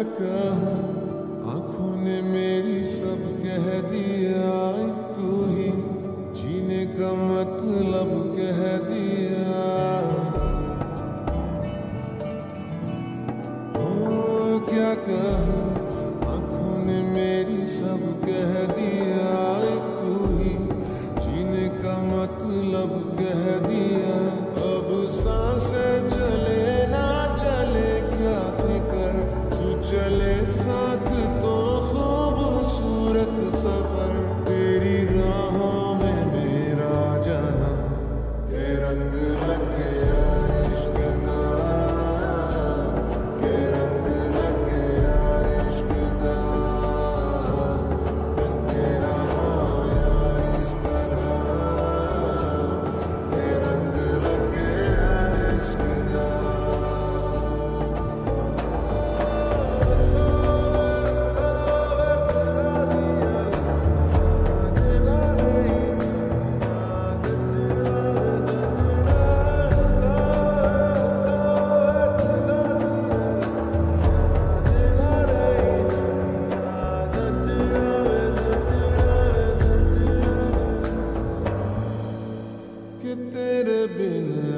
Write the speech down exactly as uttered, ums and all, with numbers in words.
कहूँ, आंखों ने मेरी सब कह दिया, तू ही जीने का मतलब कह दिया। ओ क्या कहूँ, आंखों ने मेरी सब कह दिया, तू ही जीने का मतलब कह दिया। अब सांसें चले ना चले क्या फिकर, तू चले साथ तो खूबसूरत सफर। तेरी राहों में मेरा जहां, के रंग लग गया इश्क का, के रंग लग गया इश्क का। मैं तेरा होया इस तरह, के रंग लग गया इश्क का। कि तेरे बिन